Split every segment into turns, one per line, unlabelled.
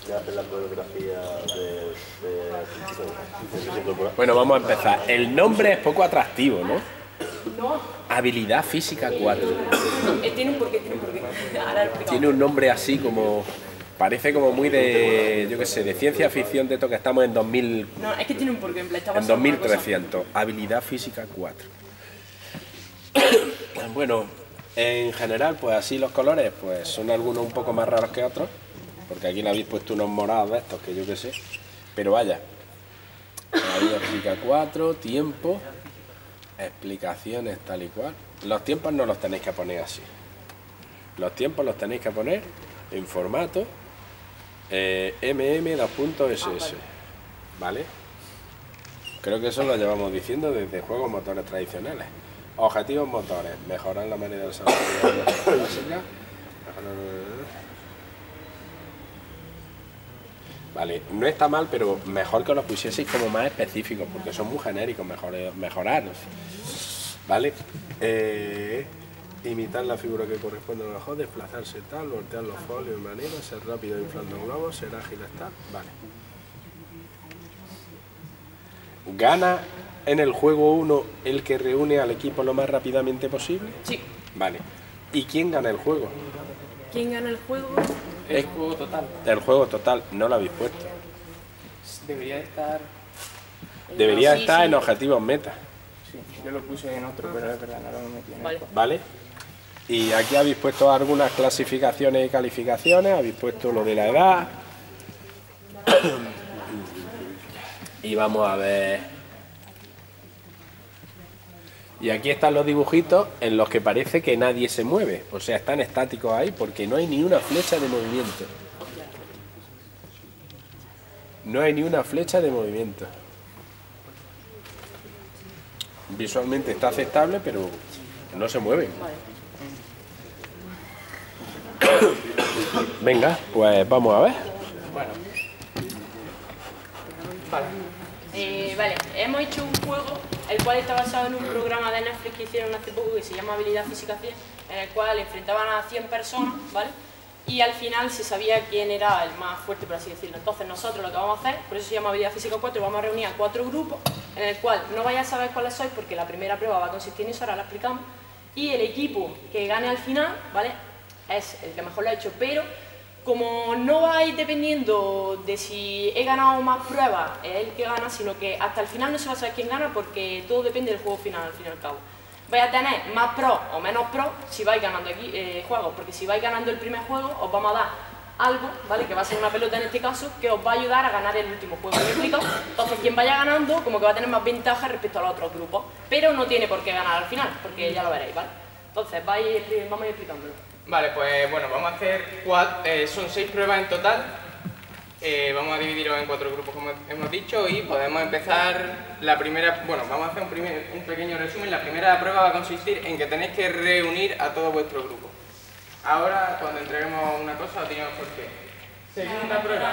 Ya hace la coreografía de física corporal.
Bueno, vamos a empezar. El nombre es poco atractivo, ¿no?
No,
Habilidad física 4.
tiene un porqué, tiene un porqué. Ahora lo explicamos.
Tiene un nombre así como... Parece como muy de, yo qué sé, de ciencia ficción, de esto que estamos en 2000,
No, es que tiene un porqué, en plan, está
en
basado en una cosa.
2300. Habilidad física 4. Bueno, en general, pues así los colores, pues son algunos un poco más raros que otros, porque aquí le habéis puesto unos morados de estos, que yo qué sé. Pero vaya, habilidad física 4, tiempo, explicaciones tal y cual. Los tiempos no los tenéis que poner así. Los tiempos los tenéis que poner en formato MM2.ss, ¿vale? Creo que eso lo llevamos diciendo desde juegos motores tradicionales. Objetivos motores: mejorar la manera de desarrollar la básica. Vale, no está mal, pero mejor que los pusieseis como más específicos, porque son muy genéricos, mejoraros. ¿Vale? Imitar la figura que corresponde a lo mejor, desplazarse tal, voltear los folios de manera, ser rápido inflando globos, ser ágil tal. Vale. ¿Gana en el juego 1 el que reúne al equipo lo más rápidamente posible?
Sí.
Vale. ¿Y quién gana el juego?
¿Quién gana el juego?
El juego total.
El juego total, no lo habéis puesto.
Debería estar...
Debería
Sí,
estar
sí.
en objetivos meta,
Sí, yo lo puse en otro, pero es verdad, no lo metí en
Vale.
el...
¿vale? Y aquí habéis puesto algunas clasificaciones y calificaciones, habéis puesto lo de la edad. Y vamos a ver. Y aquí están los dibujitos en los que parece que nadie se mueve. O sea, están estáticos ahí porque no hay ni una flecha de movimiento. No hay ni una flecha de movimiento. Visualmente está aceptable, pero no se mueven. Venga, pues vamos a ver.
Bueno. Vale.
Vale, hemos hecho un juego el cual está basado en un programa de Netflix que hicieron hace poco que se llama Habilidad Física 100, en el cual enfrentaban a 100 personas, ¿vale? Y al final se sabía quién era el más fuerte, por así decirlo. Entonces nosotros lo que vamos a hacer, por eso se llama Habilidad Física 4, vamos a reunir a 4 grupos, en el cual no vais a saber cuáles sois porque la primera prueba va a consistir en eso, ahora la explicamos, y el equipo que gane al final, ¿vale? Es el que mejor lo ha hecho, pero como no vais dependiendo de si he ganado más pruebas, es el que gana, sino que hasta el final no se va a saber quién gana porque todo depende del juego final, al fin y al cabo. Vais a tener más pros o menos pros si vais ganando aquí juegos, porque si vais ganando el primer juego os vamos a dar algo, ¿vale? Que va a ser una pelota en este caso, que os va a ayudar a ganar el último juego. ¿Me explico? Entonces quien vaya ganando como que va a tener más ventaja respecto a los otros grupos, pero no tiene por qué ganar al final, porque ya lo veréis, ¿vale? Entonces vamos a ir explicándolo.
Vale, pues bueno, vamos a hacer son 6 pruebas en total. Vamos a dividirlos en 4 grupos, como hemos dicho, y podemos empezar la primera... Bueno, vamos a hacer un pequeño resumen. La primera prueba va a consistir en que tenéis que reunir a todo vuestro grupo. Ahora, cuando entreguemos una cosa, os diremos por qué. Segunda prueba,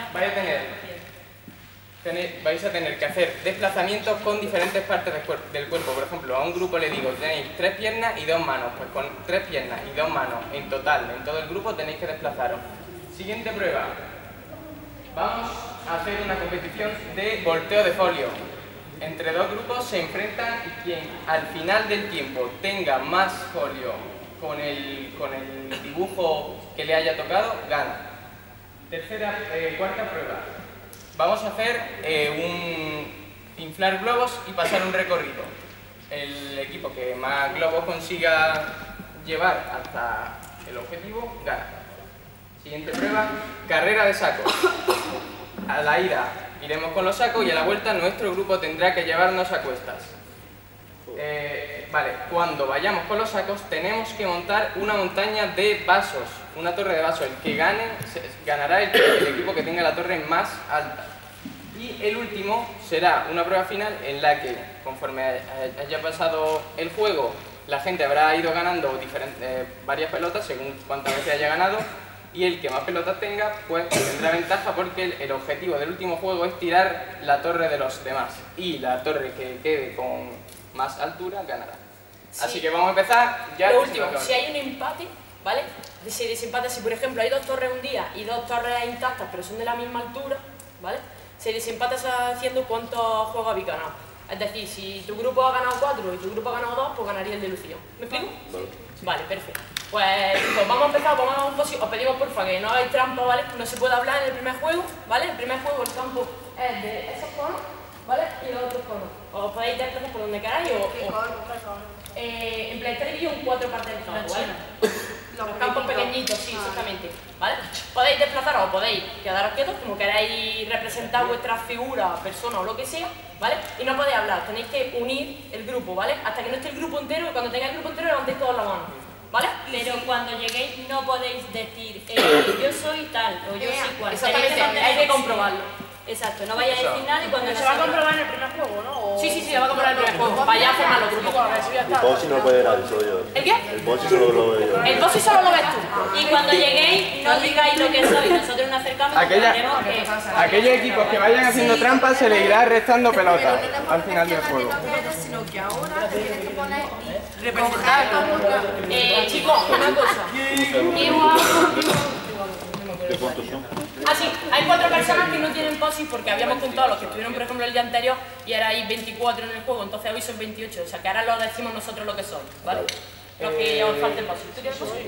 vais a tener que hacer desplazamientos con diferentes partes del cuerpo. Por ejemplo, a un grupo le digo, tenéis 3 piernas y 2 manos. Pues con 3 piernas y 2 manos en total, en todo el grupo, tenéis que desplazaros. Siguiente prueba. Vamos a hacer una competición de volteo de folio. Entre 2 grupos se enfrentan y quien al final del tiempo tenga más folio con el dibujo que le haya tocado, gana. Cuarta prueba. Vamos a hacer inflar globos y pasar un recorrido. El equipo que más globos consiga llevar hasta el objetivo, gana. Siguiente prueba, carrera de sacos. A la ida iremos con los sacos y a la vuelta nuestro grupo tendrá que llevarnos a cuestas. Vale, cuando vayamos con los sacos tenemos que montar una montaña de vasos, una torre de vasos. El que gane, ganará el equipo que tenga la torre más alta. Y el último será una prueba final en la que, conforme haya pasado el juego, la gente habrá ido ganando varias pelotas según cuántas veces haya ganado, y el que más pelotas tenga, pues tendrá ventaja porque el objetivo del último juego es tirar la torre de los demás. Y la torre que quede con más altura ganará.
Sí.
Así que vamos a empezar ya.
Lo último, si hay un empate, ¿vale? Se desempata si, por ejemplo, hay 2 torres hundidas y 2 torres intactas, pero son de la misma altura, ¿vale? Se desempata haciendo cuántos juegos habéis ganado. Es decir, si tu grupo ha ganado 4 y tu grupo ha ganado 2, pues ganaría el de Lucía. ¿Me explico? Vale, perfecto. Pues chicos, vamos a empezar, os pedimos porfa que no hagáis trampa, ¿vale? No se puede hablar en el primer juego, ¿vale? El primer juego, el campo es de esos conos, ¿vale? Y los otros conos. Os podéis desplazar por donde queráis en plan, está dividido en 4 partes del campo, ¿vale? Los campos pequeñitos, sí, exactamente, ¿vale? Podéis desplazaros o podéis quedaros quietos, como queráis representar vuestras figuras, personas o lo que sea, ¿vale? Y no podéis hablar, tenéis que unir el grupo, ¿vale? Hasta que no esté el grupo entero, y cuando tengáis el grupo entero levantéis todos la mano, ¿vale?
Pero cuando lleguéis no podéis decir yo soy tal o yo soy cual.
Exactamente, hay que comprobarlo.
Exacto, no vayáis a decir nada y cuando
Se va a comprobar en el primer juego, ¿no? Sí, se va a comprobar en el primer juego. Vaya a formar los grupos.
El bossy no lo puede nadie, solo yo.
¿El qué?
El bossy solo lo veo yo.
El bossy solo lo ves tú.
Y cuando lleguéis no digáis lo que sois, nosotros nos acercamos y veremos que...
Aquellos equipos que vayan haciendo trampas se les irá restando pelota al final del juego.
Sino que ahora te tienes que poner y
representar. Chicos, una cosa.
¿De cuántos son?
Ah, sí, hay 4 personas que no tienen posis porque habíamos contado los que estuvieron, por ejemplo, el día anterior y erais 24 en el juego, entonces hoy son 28, o sea que ahora lo decimos nosotros lo que sois, ¿vale? Los que os falten posis. ¿Tú tienes posis?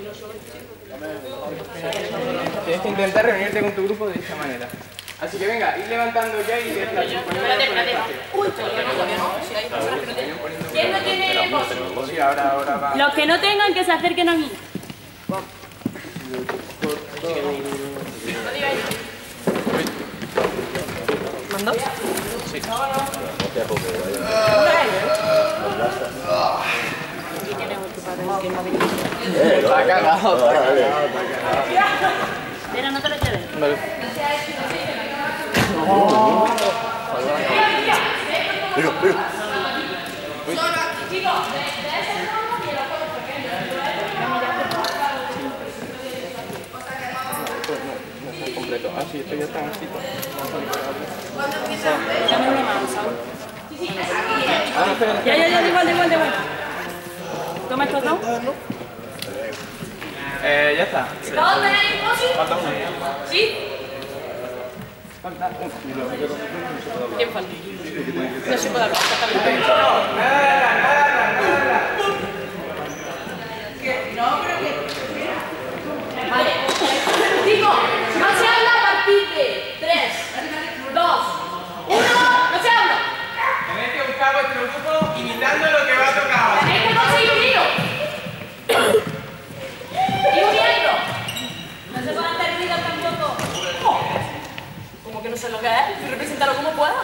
Tienes que intentar reunirte con tu grupo de esta manera. Así que venga, ir levantando ya y
Espérate. Uy, todavía no, si hay personas que no tienen. ¿Quién no tiene posis?
Sí, ahora va.
Los que no tengan que se acerquen a mí.
No digáis. ¿Mandó? Sí. Aquí tenemos tu padre que no ha venido.
Está cagado.
Mira, no te lo lleves.
Vale.
Chicos, de ese ramo y los juegos pequeños.
No completo. Ah, sí, esto ya está en cita.
Dame una mano, ¿sabes?
Ah, espera.
Ya, igual. Toma estos dos.
Ya está.
¿Todos tenéis posis?
Falta uno.
¿Sí?
Falta uno.
¿Quién falta? No se puede hablar, exactamente. Vale. Chicos, no se habla a partir de 3, 2, 1, no se habla.
Tenéis que buscar vuestro grupo imitando lo que va a tocar.
Tenéis que conseguir unidos. Y uniendo.
No se pueden hacer ruido tampoco.
Como que no sé lo que es, representarlo como pueda.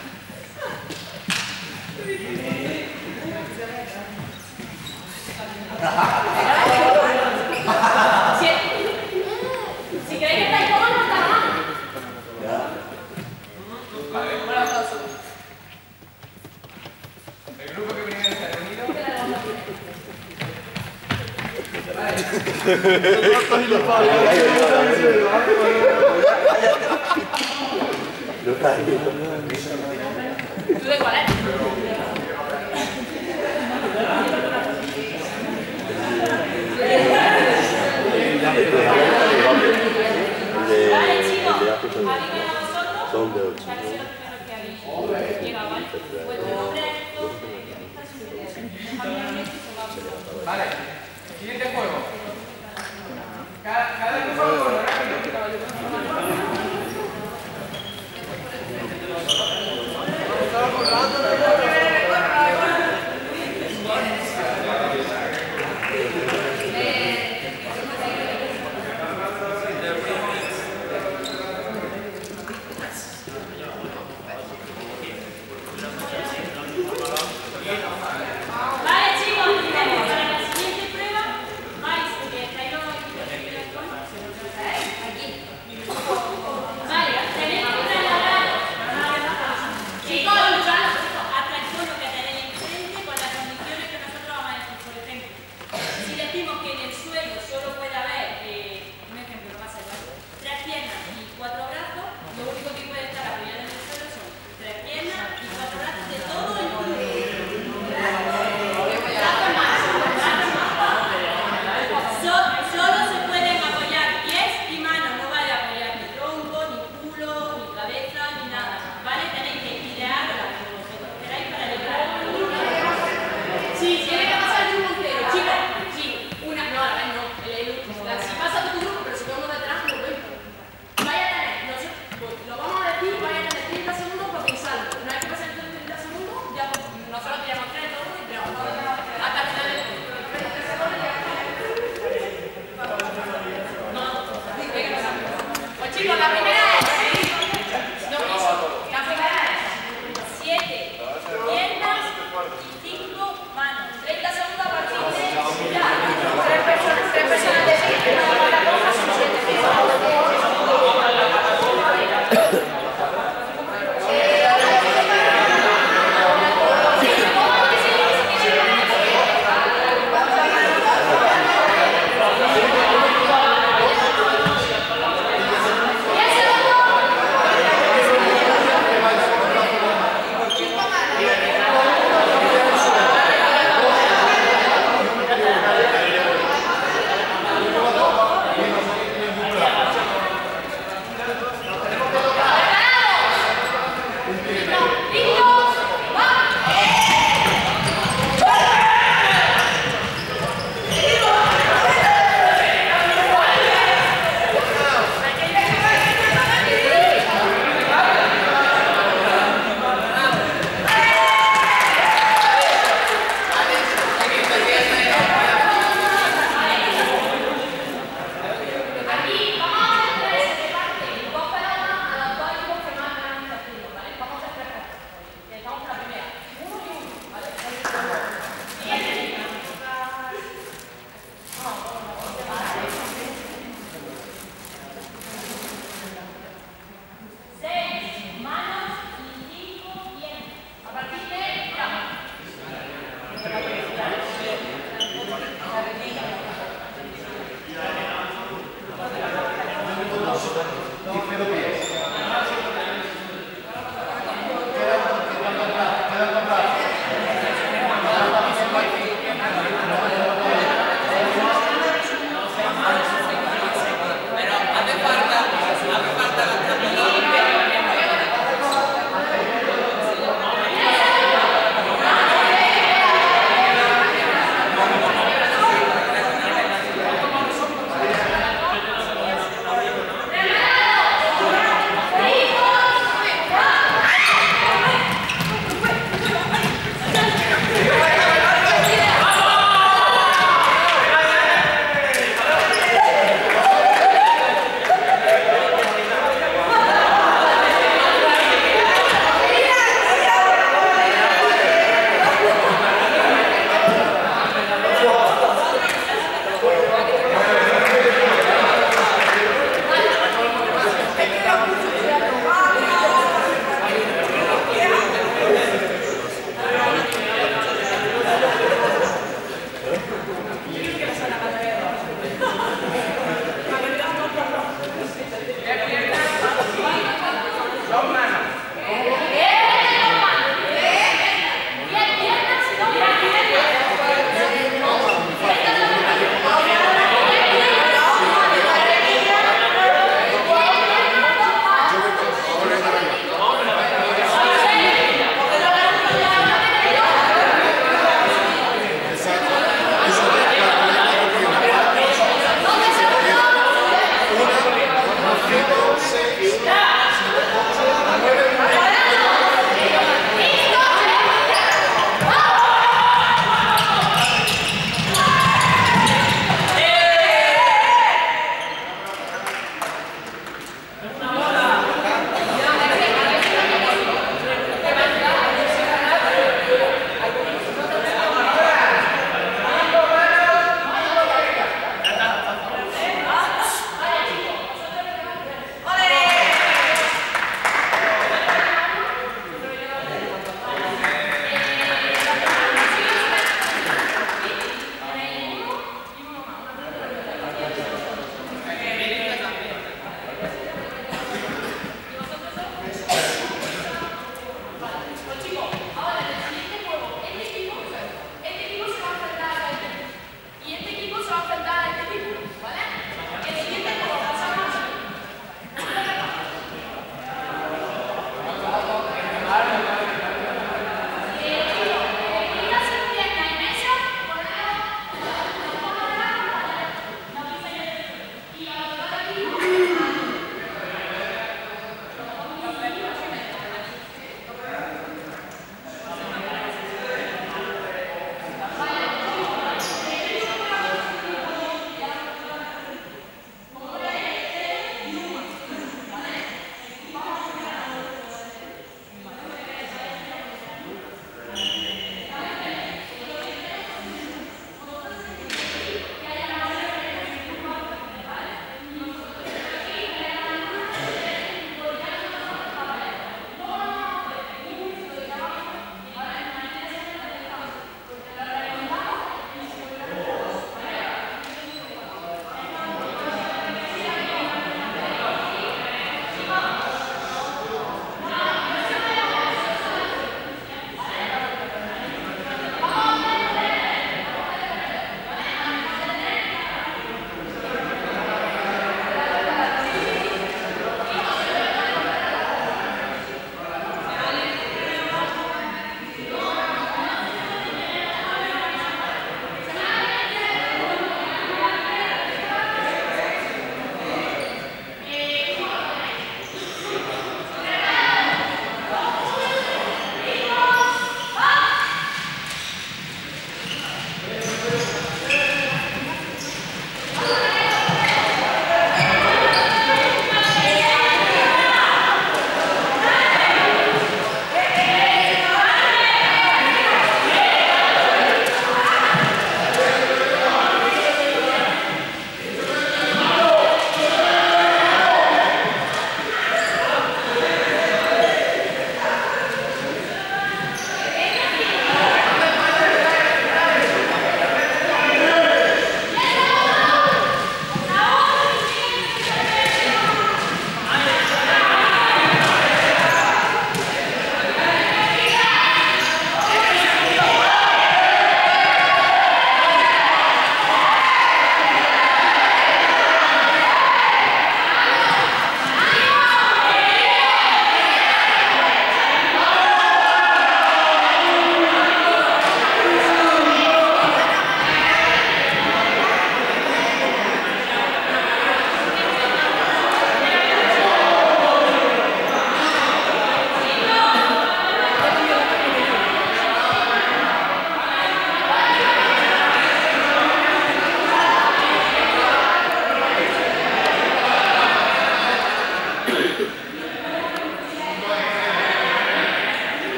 Si queréis que estáis todos, no está nada.
El grupo que primero se ha reunido.
¿Tú de cuál eres?
Vale, chicos. ¿Habéis ganado vosotros?
Son de 8.
Para ser los primeros que habéis llegado, ¿vale? Vuestro nombre
Vale. Siguiente juego. Cada grupo
Vale, chicos, tenemos para la siguiente prueba. Vais, que estáis los equipos de aquí.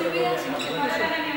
tu vida, sino que para el enemigo.